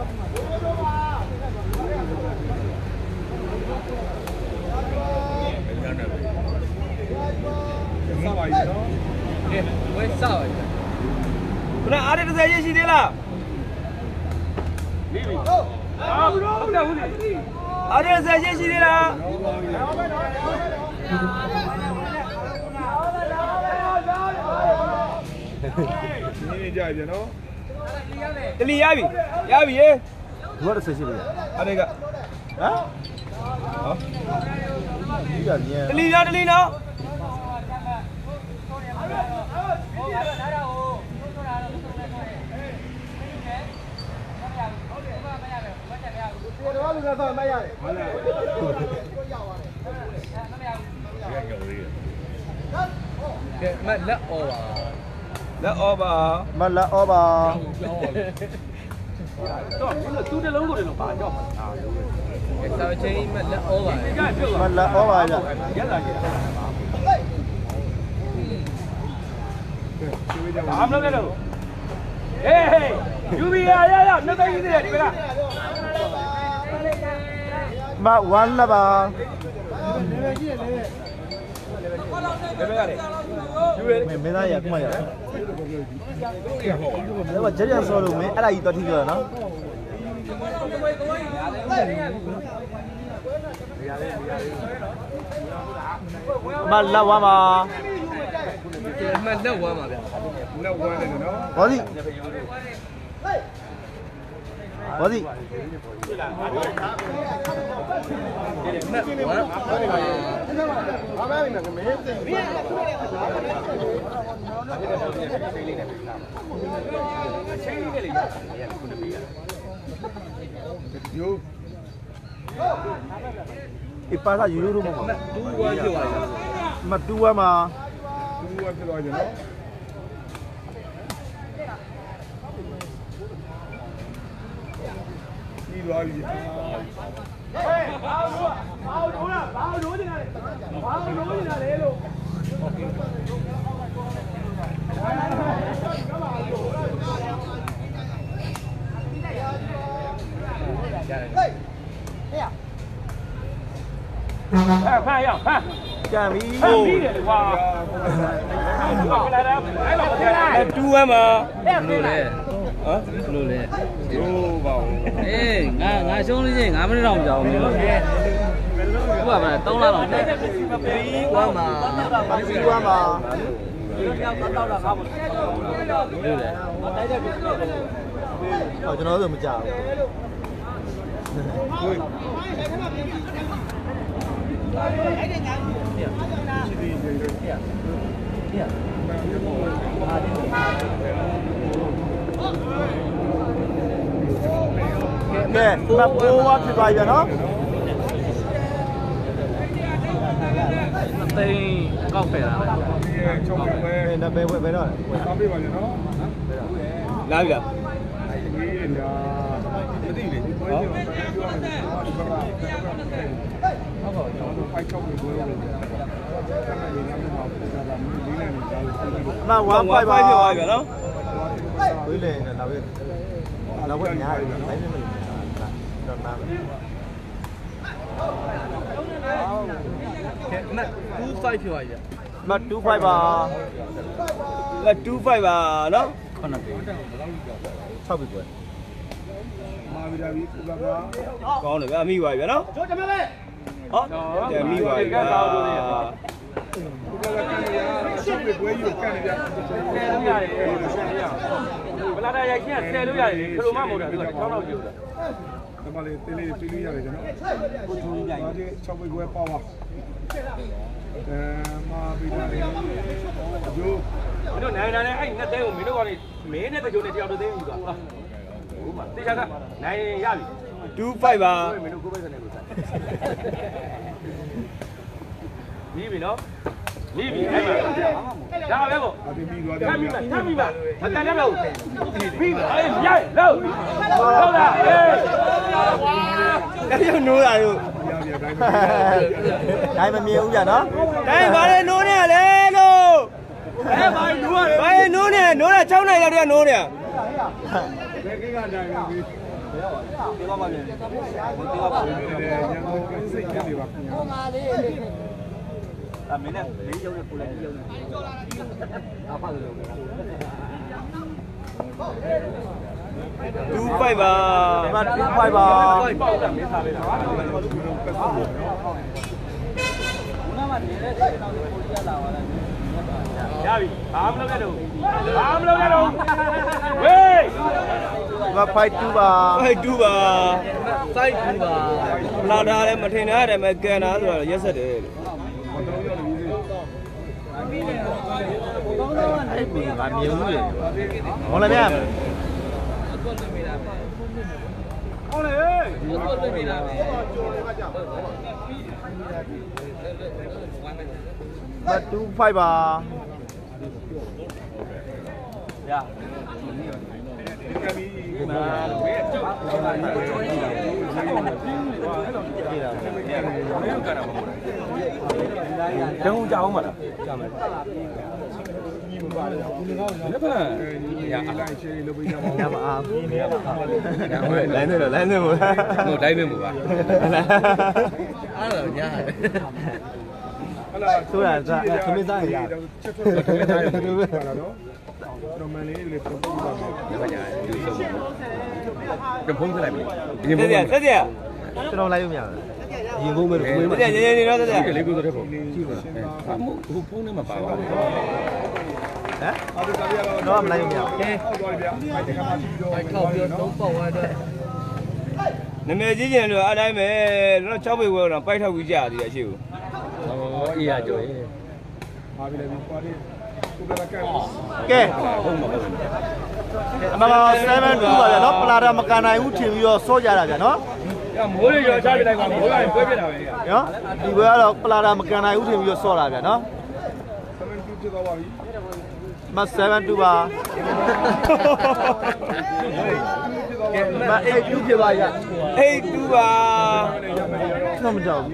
Kuna ada tu saya sini lah. Ada saya sini lah. Ini jadi no. Teli ya bi ye. Dua ada sesi dia. Ada enggak? Hah? Oh. Teli no. Mất lỡ over. Mất lỡ over. Chú đã lớn rồi nó phá cho. Sao chơi mất lỡ over. Mất lỡ over rồi. Làm nó cái đâu. Ê, Yubi ya, nó cái gì vậy đi ra. Mà one là bà. Mấy đây à, cũng mày à. Nếu mà chết ra solo mấy, ở đây toàn thi rồi nó. Mà là quá mà. Mà đâu quá mà. Đâu quá này nó. Có gì? Có gì? Ipasa yuru mo. Madua mà. Đi rồi. Bao đũa thế này. Bao đũa thế này để luôn. Pha không? Pha. Chà mi. Mi để qua. Cái này đó. Chú em mà. Lô đấy. Hả? Lô đấy. Lô vào. Ê, ngài xuống đi gì, ngài mới đồng chồng. Quá mà tông la đồng. Quá mà. Quá mà. Ở cho nó rồi mà chào. Kìa, mà cô quá thì bài giờ nó. Tây con phải là Nó bê rồi. Làm gì vậy? Mà quá phải bài vậy đó. Cuối này là nó quên nhà thấy mình đòn nam. Two five rồi vậy. Mà two five bà. Là two five bà đó. Con nào? Sao bị quên? Con này mi vậy đó. Đó. Mi vậy. Bala da ya kiyan sai luya ne kalo ma mu da duka kawo nawo jiyo da ba le tele fili ya le jano ko tuni ya je chobe go power ma bi da le jo မင်းတို့နိုင်နိုင်အဲ့ငတ်သေးကိုမင်းတို့ကနေမင်းနဲ့တကြိုနဲ့တယောက်တည်းသိယူတာဟာဟုတ်ပါတေချာကနိုင်ရပြီ25ပါမင်းတို့ကိုပဲစနေလို့ဆိုင်ဒီပြီနော်ဒီပြီအဲ့မှာဒါပဲပေါ့ a de mi do ထမ်းပြီမမကန်ရတော့ပြီးအေးရိုက်လို့ဟုတ်လားအေးအဲ့ဒီနိုးတာတို့ Đây mà miêu giờ nó. Đây bà đây nô nè lên đâu. Đây bà nô nè, nô là cháu này là nô nè. ကတိုင်းပဲပြီးဒီပါပါလေဒီပါပါလေရန်ကုန်စိတ်ကြည့်ပါခင်ဗျာဟိုမှာလေးအမင်းနဲ့လေးရုပ်နဲ့ကိုလိုက်ရုပ်နဲ့အဖတ်လို့ 25ပါ25ပါပေါက်တာမင်းစားပေးတာခုနကနေတဲ့စိတ်တော်ကိုကြည့်ရတာပါလားရပြီဘာမလုပ်ရတော့ဘာမလုပ်ရတော့ဝေး 52ပါ52ပါ52ပါလာတာလည်းမထင်ရတယ်မကန်တာဆိုတော့ရက်ဆက်တယ်အဲ့ဘာမြင်ဘူးလေဟောလည်းဗျာ好嘞，我做对面了呗。 25ပါ呀。等我加我们了，加没？那不呀， ရပါအားပြင်းနေပါလိုင်းနေလို့我来没冇吧？ အဲ့တော့ညားတယ်ဆိုတာသမင်းစားရရချက်ထွက်တယ်သမင်းစားရတယ်ပါလားနော်တော်မန်လေးလေးပုံပြပါမယ်ဒီမှာညာယူဆုံးတဖုံးစလိုက်ပြီတက်ရကျွန်တော်လိုက်လို့မရဘူးရင်ဖုံးမယ်တက်ရရနေတော့တက်ရလေးကိုတော့ဖုံးကြည့်ပါဟိုဖုံးနဲ့မပါပါဘူးဟမ်တော့မလိုက်လို့မရဘူးဟောသွားပြီဗျာဖိုက်တခါမှပြီးတော့ခောက်ပြီးတော့ပေါက်သွားတော့နမေကြီးကျင်လို့အတိုင်းပဲတော့6ပေဝဲတော့ပိုက်ထောက်ပြီးကြာသေးတယ်အရှိကိုဟောအေးရကြော်ရေးပါပြီလေပါပြီကိုကကဲဟုတ်မှာအမ7-2ပါဗျာနော်ပလာတာမကန်နိုင်ဘူးထင်ပြီးတော့စောကြတာဗျာနော်မိုးရရောချပြလိုက်ပါမိုးရတယ်ပွဲပြတာပဲနော်ဒီဘွဲကတော့ပလာတာမကန်နိုင်ဘူးထင်ပြီးတော့စောတာဗျာနော် 7-2ဖြစ်သွားပါပြီမ7-2ပါမ8-2ဖြစ်ပါရ8-2ပါတော့မကြောက်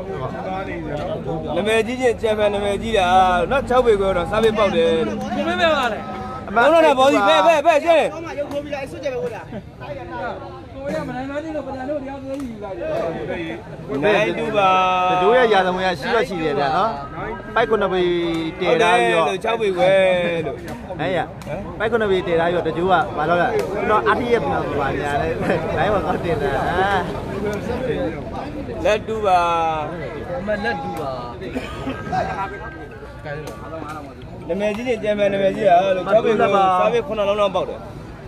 နမေကြီးချင်းချန်ပီယံနမေကြီးတာနော်6ပေကိုတော့စားပေးပေါက်တယ်ကိုမင်းပဲပါလေအမှန်တော့ဘောစီဖဲရှင်းဟောမှာရုပ်ထိုးပြီးလိုက်စွတ်ကြပဲဟုတ်လားကိုရမနိုင်မသေးလို့ပဒံတို့တရားသွေးယူလိုက်တယ်နိုင်တူပါတို့ရဲ့ရာဇဝင်ကရှိတော့ရှိတယ်ဗျာနော်ပိုက်9ပေတည်ထားပြီးတော့6ပေခွဲလို့အဲ့ရပိုက်9ပေတည်ထားပြီးတော့တကျိုးကဘာလို့လဲကျွန်တော်အထီးရပြန်ပါညာလဲလိုင်းမှာတော့တင်တာလက်တူပါမလက်တူပါနမေကြီးချင်းကျန်မယ်နမေကြီးอ่ะလို့6ပေကစားပေ9လုံးလောက်ပေါက်တယ်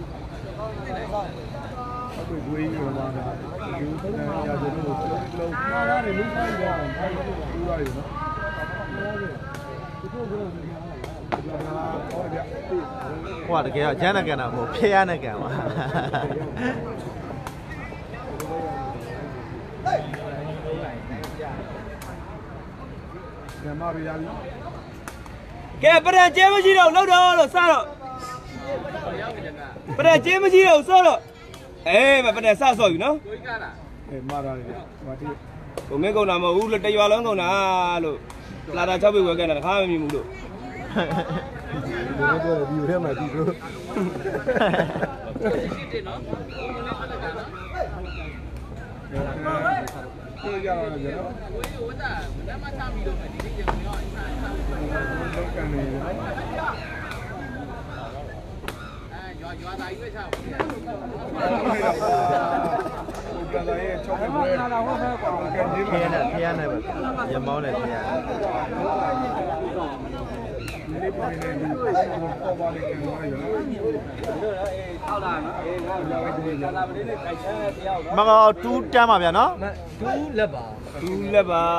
ကိုယ်ဝေးရောပါတာဒီရာဇဝင်ကိုလုံးမားရတယ်လူဆိုင်ကြအောင်ထိုင်ပြီးတော့ပြောရတယ်နော်ဟိုကတကယ်ကျန်းတဲ့ကန်တာမဟုတ်ဖျားတဲ့ကန်ပါညမပြရပြီကဲပရံကျဲမရှိတော့လောက်တော့လို့စတော့ပရံကျဲမရှိတော့စောတော့အေးမပရံစဆော့ယူနော်ကိုကြီးကလားမားရတယ်မာတိကိုမင်းကုန်တာမဟုတ်ဘူးတရွာလုံးကုန်တာလို့လာတာ6ပေဝယ်ခဲ့တာတခါမမြင်ဘူးလို့ဒီလိုပြောဒီထဲမှာဒီလိုရှိတယ်နော်ကိုရအောင်ကြနော်ကိုကြီးဝတ်တာမနမချပြီးတော့ဒီနေ့ကျတော့အစားလောက်ကနေရွာသားကြီးပဲချပါဘူး။ဘုရားရဲ့ချောင်းပွဲလာတော့ဟောကွာကဲဒီမှာဖျားနေပါရမောင်းနဲ့ဖျားဒီလေးပေါ်နေဒီပေါ်ပါလေကံပါရော။တို့တော့အေးထောက်လာနော်။အေးငါ့ကိုဒီလာလာမလေးနဲ့ခိုင်ချမ်းတယောက်နော်။မကော2တန်းပါဗျာနော်။2လက်ပါ 2လက်ပါ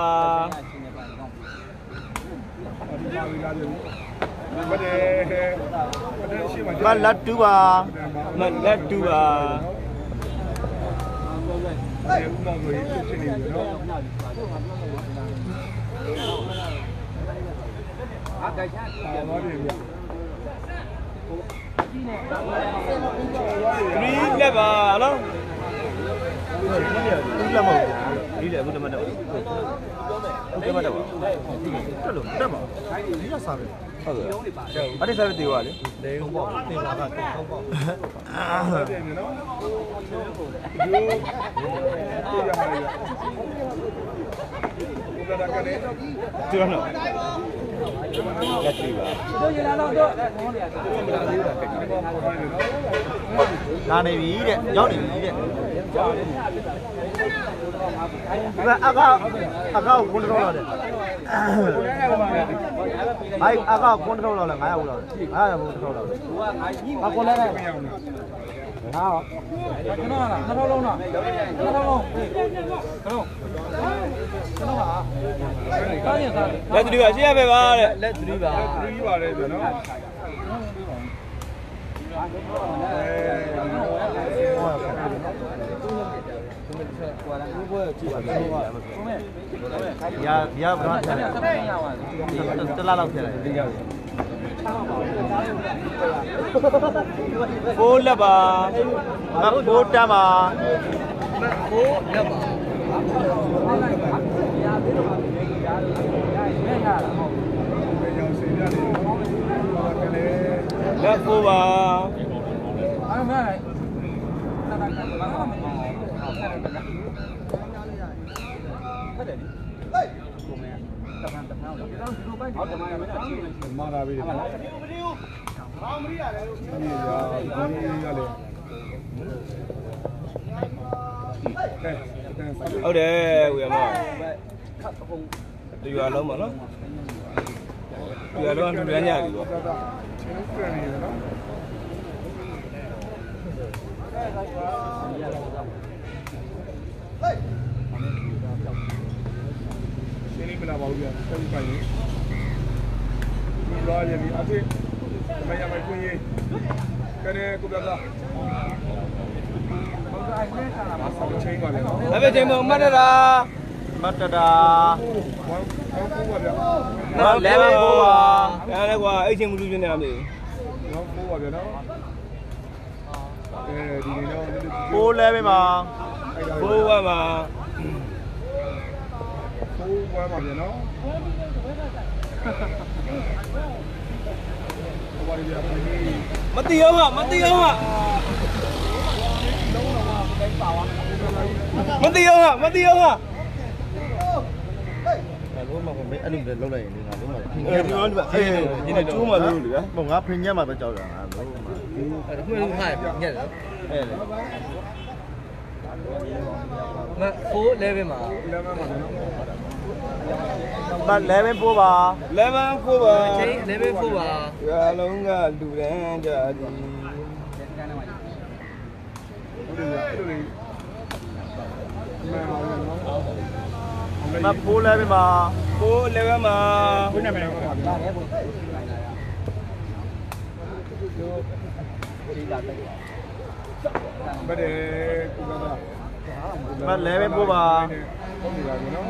မလက်တူပါမလက်တူပါအဲ့ဦးမောင်ကိုဖြစ်နေပြီနော်အားကြိုက်ချာပါပါပြီ 3လက်ပါနော်လက်မဟုတ်ဒီလေအခုတမတ်တော့ဟုတ်ကဲ့မတော့တက်လို့တက်ပါဒီကစားပဲဟုတ်ကဲ့အဲ့ဒီစားပဲတေးပါလေလေဟုတ်ပေါ့တေးပါကဟုတ်ပေါ့တယ်နော်ဒီတေးရမှာလေဘုရားကနေဒီနော်လက်ကြည့်ပါတို့ရလာတော့လာနေပြီတဲ့ရောက်နေပြီတဲ့အကောက်ခွန်းတော့တဲ့ဟိုက်အကောက်ခွန်းတော့လဲ900လောက်လဲ900ဘုန်းတော့လောက်အကောလဲဟာကျွန်တော်လား2000လုံးလား2000လုံးလက်3ပါရှင်းရပဲပါတဲ့လက်3ပါ 3ပါတယ်ဆိုနော်ရဘရောဆက်တလားလောက်ဖြစ်တယ်ဖိုးလက်ပါဖိုးတမ်းပါဖိုးလက်ပါလက်ဖိုးပါအဲ့မဲ့မာလာပြီဟုတ်တယ်ဝေမဒီရွာလုံးပါနော်ဒီရွာလုံးကလူရမ်းကြပြီပေါ့ရှင်းနေမလားပါဘူးဗျာဆက်ပြီးပိုင်နေဒီရွာရည်အဖေမရမခွင့်ရေးကနေကိုပြတာချင်းပါလေ။အဲ့ဒီချိန်မှာမတ်တရာမတ်တရာ 1 4ပါဗျာ။နော်11 4ပါ။အဲ့ဒါကွာအဲ့ချိန်မလူပြနေရမေး။1 4ပါဗျာနော်။အဲဒီနေတော့ 411ပါ 4 1ပါ4 1ပါဗျာနော်။မတိရောဟာမတိရောဟာမတိရောဟာမတိရောဟာလုံးမကမေးအဲ့လိုပဲလုံးလိုက်ရင်ငါလုံးမဒီမှာဒီနေ့ကျိုးမှလို့လေဗျာဟိုငါဖင်ညက်မှာပဲကြောက်တာငါလုံးမအဲ့မှလုံးဟာညက်တယ်အဲ့လေမ4 level မှာမ11 4ပါ 11 4ပါအချိန်11 4ပါရွာလုံးကလူတန်းကြသည်မ411ပါ 411ပါဘယ်နဲ့မလဲဘယ်တဲ့ကူကမာ 11 4ပါဟုတ်ပြီပါနော်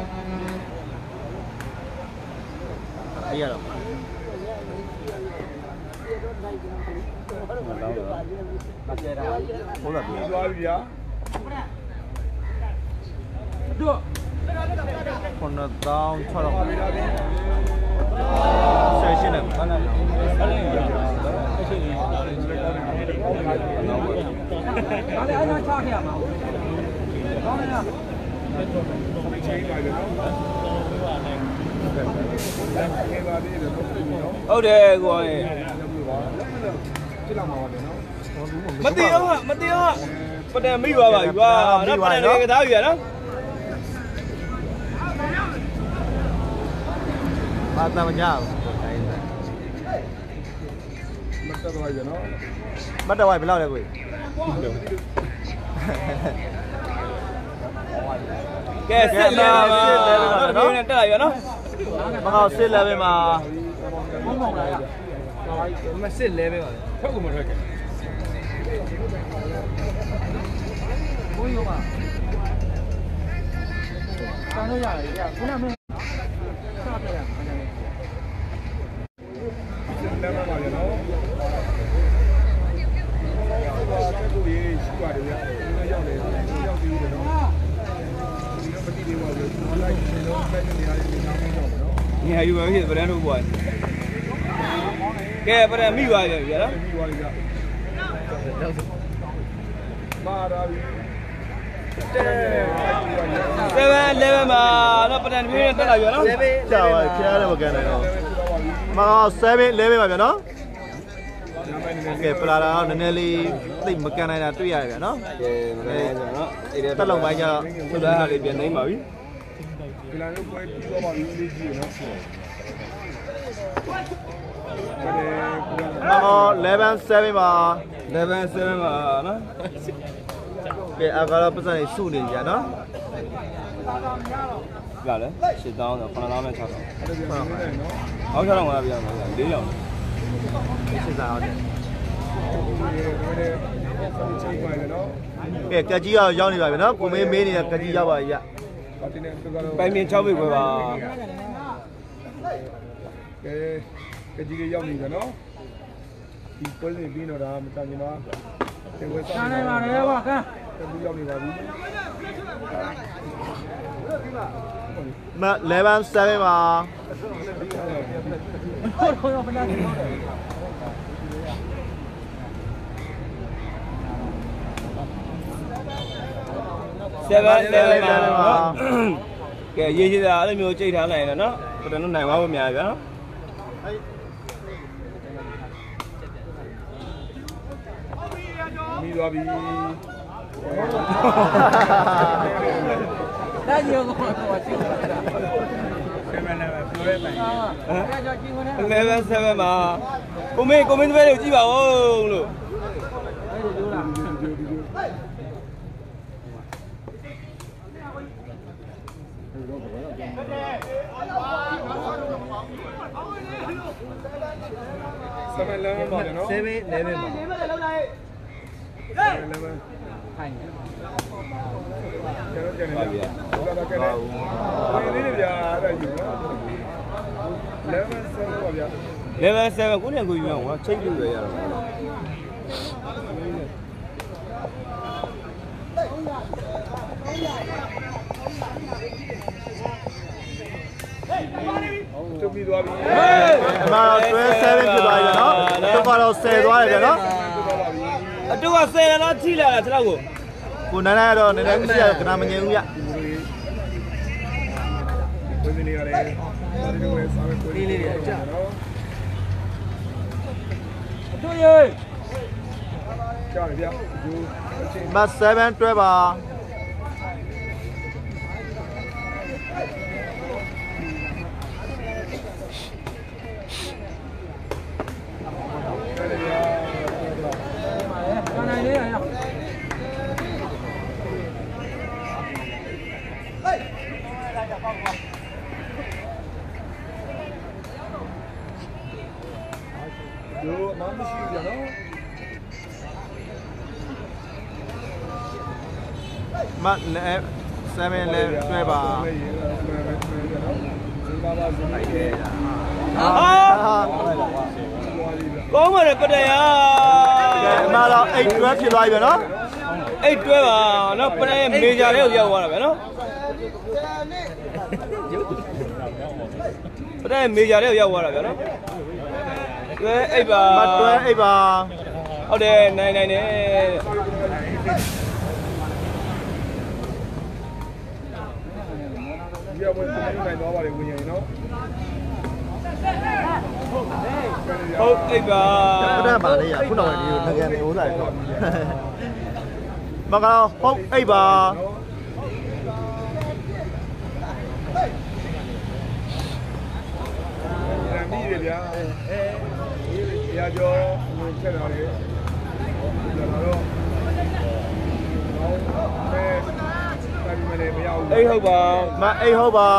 အဲ့ရတော့ဟုတ်လားပြီးသွားပြီဗျာတို့ 9600ဆက်ရှင်းတယ်ဒါလည်းအားချခဲ့ရမှာကောင်းတယ်လားချင်းပါလေနော်ဟုတ်တယ်ကိုယ်မတိအောင်ဟာမတိအောင်ဟာပဒံမိသွားပါပြီကွာနော်ပဒံလေးကစားပြီရနော်ဘာတမကြဘူးမတ်တော့ရနော်မတ်တော်ဝိုင်ဘယ်လောက်လဲကိုကဲစစ်လာပါနော်တက်လာရနော်မကောက်စစ် level မှာဘုံမောင်လာရမစစ် level ပါထုတ်ကုန်မထွက်ခဲ့ဘုံရောပါတန်းလို့ရတယ်ကြာခုနမင်းစပြရမှာတယ်လက်မပါရနော်ဟိုကတက်ကိုရေးရှိပါတယ်ဗျာရောက်တယ်ရောက်ပြီးတယ်နော်你还有没有不然都不玩？给不然没玩的，别了。11嘛，那不然别人得了远了。 ကြာပါခရလည်းမကန်နိုင်တော့မ7 11ပါဗျာနော်ကဲပလာတာနည်းနည်းလေးသိမကန်နိုင်တာတွေ့ရတယ်ဗျာနော်ကဲမကန်နိုင်ကြနော်အဲ့တက်လုံးပိုင်းကျတော့သူ့သားလေးပြန်နေပါပြီဒီလိုမျိုးပွဲပြီးတော့ပါပြီလေးကြီးနော် 11 7ပါ 11 7ပါနော်ကဲအကတော့ပတ်စံနေစုနေကြနော်ကြလေ8000တော့9000နဲ့6000ဟောက်6000ကပြန်ပါဗျာ4ရောင် 8000အောင်တယ်ကဲကကြီးရောက်နေပါပြီနော်ကိုမေးနေတဲ့ကကြီးရောက်ပါပြီဗျပိုင်မြင်6ပြီခွဲပါကဲကကြီးလေးရောက်နေကြနော်ဒီပွဲနေပြီးတော့ဒါမကြခင်ပါတေဝဲစားနိုင်ပါလေကွာကဲဘူးရောက်နေပါပြီမ11 7ပါ 7ပါကဲရေးချစ်တာအဲ့လိုမျိုးကြိတ်ထားနိုင်တယ်နော်ဘယ်တော့နိုင်ပါ့မများဗျာမိသွားပြီဒါကြီးရောကတော့ချင်းနေတာ 11 7ပါကိုမင်းတပည့်တွေကိုကြည့်ပါဦးလို့ 7 11ပါနော် 7 11ပါခိုင်းကျွန်တော်ကြည့်နေတယ်ဒါကလည်းဒီနေ့ဗျာအဲ့ဒါယူနော်11 7ပါဗျာ 11 7ကိုနေကိုယူအောင်ကွာချိတ်လို့ရရတော့တူပြီးသွားပြီအမှတော့12 7ဖြစ်သွားပြီနော်တော့ကတော့10သွားတယ်ဗျာနော်အတူက10လားထိလာတာကျွန်တော်ကိုနိုင်နိုင်တော့နည်းနည်းမရှိရကနာမငြိမ်ဘူးဗျဘယ်နေရလဲဒါတွေလည်းစားမယ်ကိုလေးတွေအကြနော်တို့ရေကြားရဗျာယူမ7 12ပါတို့မမရှိဘူးဗျာနော်မ7 11 12ပါကောင်းပါလေပတရာကဲအမှတော့8 12ဖြစ်သွားပြီဗျာနော် 8 12ပါနော်ပတရာမေဂျာလေးကိုရောက်သွားတာဗျာနော်ပတရာမေဂျာလေးကိုရောက်သွားတာဗျာနော်တွဲ8ပါမတွဲ8ပါဟုတ်တယ်နိုင်တယ်ဒီကဝင်နိုင်တော့ပါလေဝင်ရင်နော်ဟုတ်8ပါပဒတ်ပါလေရခုတော့ဒီငကံနေဦးလာတယ်မကောဟုတ်8ပါမိရဗျာရာကျော်ဝင်ချက်လာတယ်ကျွန်တော်တော့မဲတာဒီမလေးမရဘူး 8ဟုတ်ပါမ8ဟုတ်ပါ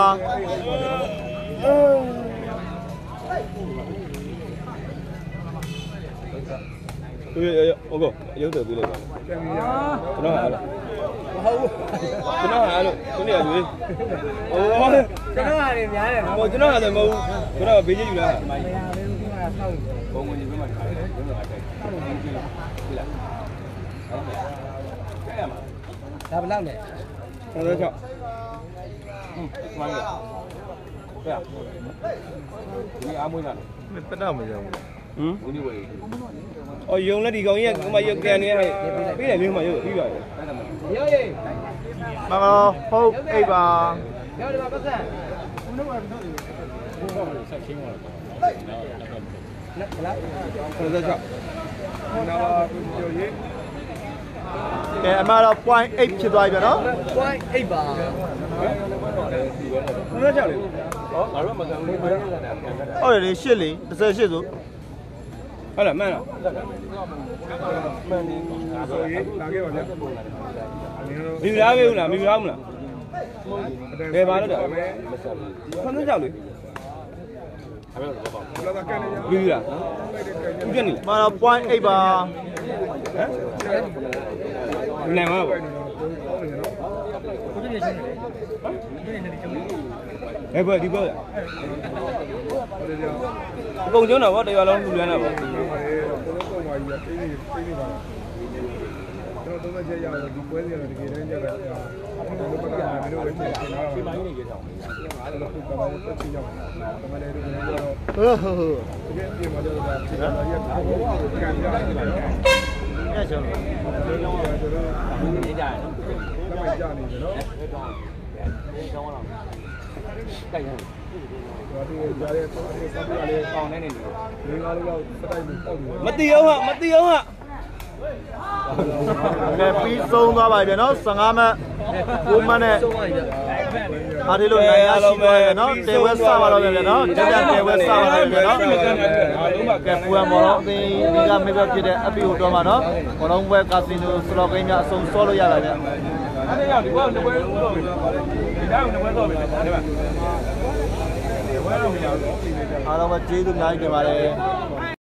ဟုတ်ကောရုပ်တယ်ပြီးလိုက်ပါကျွန်တော်ဟာလို့မဟုတ်ဘူးကျွန်တော်ဟာလို့ကိုနေရရွေးဟိုကျွန်တော်ဟာနေများတယ်နော်ဟိုကျွန်တော်ဟာလည်းမဟုတ်ဘူးကျွန်တော်ဘေးကြီးယူလာတာမရဘူးဒီမှာဆောက်ဘုံဝင်ကြီးဘက်မှာထားတယ်ဘုံကတိုက်ပြီလားဟုတ်လားကဲရမှာဒါဘယ်လောက်လဲ 36ဟုတ်မှန်ပါ对啊，你阿妹呢？ တက်တော့မရောဘူး哦，用了这个也，我们有概念还，别的没嘛有，比较有。 မကောဟုတ်အိပ်ပါ可能这，那么有些。 ကဲအမတော့ point 8ဖြစ်သွားပြီဗျနော် point 8ပါ可能这里，哦，俺说没干，没干。 ဟုတ်တယ်လေ8လေ18ဆို好了，慢了。所以哪个玩家？没有啦，没有啦，没有啦，没啦。给吧了的，可能这里。没有啦，不见你。 မတော့ point 8ပါနိုင်မှာပေါ့ဘယ်ဒီဘောလားအကုန်ကျုံးတော့ဗောတရားလုံးလူလန်းတော့ဗောကျွန်တော်ချက်ရအောင်ဒီပွဲစီတော့တကယ်တမ်းကျတော့ကျွန်တော်ပတ်တာမင်းတို့လည်းချက်နေတာပါဒီပိုင်းနေကြအောင်အဲ့တော့ကဘာလို့တက်ချင်အောင်ကမလေးတို့ကတော့ဟုတ်ဟုတ်တကယ်ပြင်မှာတော့ဒါဒီကနေ့ရပြန်ပြရတယ်ညချောင်းနေကြတယ်နော်ကြနေတယ်နော်ကြိုက်ရတယ်ဒီကြားရဲ့ဆောင်းပြလေးပေါင်နေနေတယ်လေးကားလေးတော့စတိုက်ပြီးတောက်တယ်မတီအောင်ဟာမတီအောင်ဟာကဲပြီးဆုံးသွားပါပြီဗျနော်15မှတ်9မှတ်နဲ့အားဒီလိုနိုင်ရရှိသွားပြီနော်တေဝဲစပါတော့ဗျနော်ကြကြတေဝဲစပါတော့ဗျနော်ကဲပူရမော်တော့အသင်းဒီကမိဘဖြစ်တဲ့ FPO တော့မှာနော်ဘောလုံးပွဲကာစီနိုစလော့ဂိမ်းများအဆုံးစောလို့ရတာဗျအဲ့ဒါရောက်ဒီကောနှစ်ပွဲတော့ပြီဒီတိုင်းနှစ်ပွဲတော့ပြီဒါပေမဲ့ဘယ်တော့မရဘူးအားလုံးပဲကျေးဇူးများကြီးတင်ပါတယ်